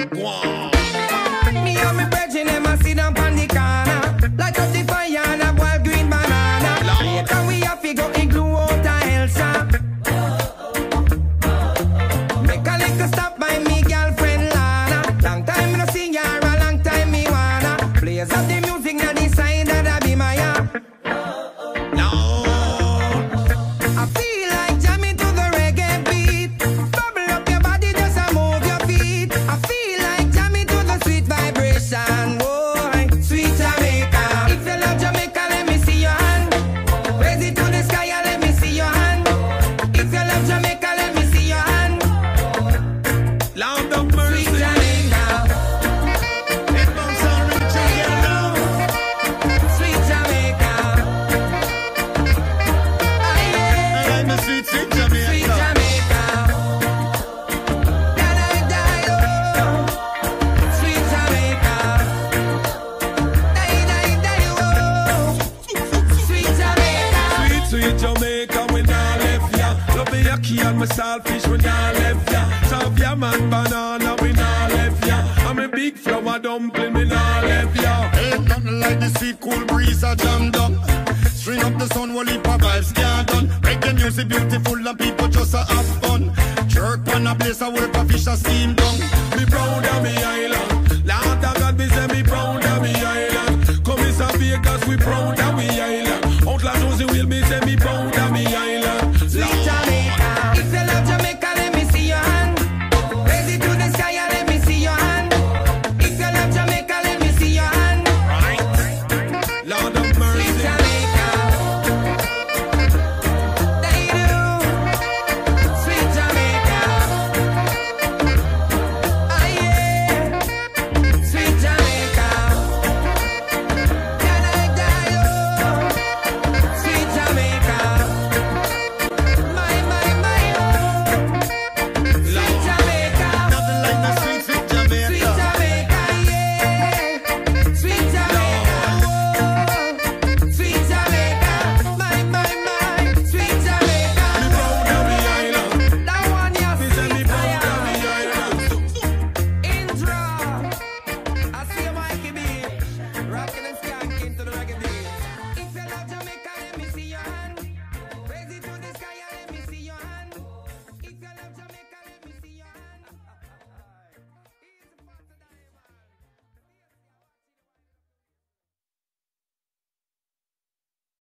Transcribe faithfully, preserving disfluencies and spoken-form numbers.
Wow. Me and me brethren, them a sit down on the corner. Light up the fire and a wild green banana. Later we have to go igloo out of Elsa. Make a little stop by me girlfriend Lana. Long time me no see her, a long time me wanna. Blaze up the music now the side that I be my ya. No. I feel like jamming to the reggae beat. Bubble up your body, just a move your feet. I feel like jamming to the sweet vibration. Boy, sweet Jamaica. If you love Jamaica, let me see your hand. Raise it to the sky and let me see your hand. If you love Jamaica, let me see your hand. Lord of mercy. Sweet Jamaica. It don't sound rich again now. Sweet Jamaica. Aye, I like my sweet, sweet Jamaica. sweet Jamaica. Da da da oh. Sweet Jamaica. Da da da oh. Sweet Jamaica. Sweet, sweet Jamaica, we not left ya. Love me yaki and my saltfish, we not left ya. Serve ya man banana, we not left ya. I'm a big flour dumpling, we not left ya. Ain't nothing like the sweet cool breeze a jam down. String up the sun while it vibes can't done. Reggae music beautiful and people just a have fun. Jerk on a place a work a fish a steam down. Me proud of me island. Lord of God, me say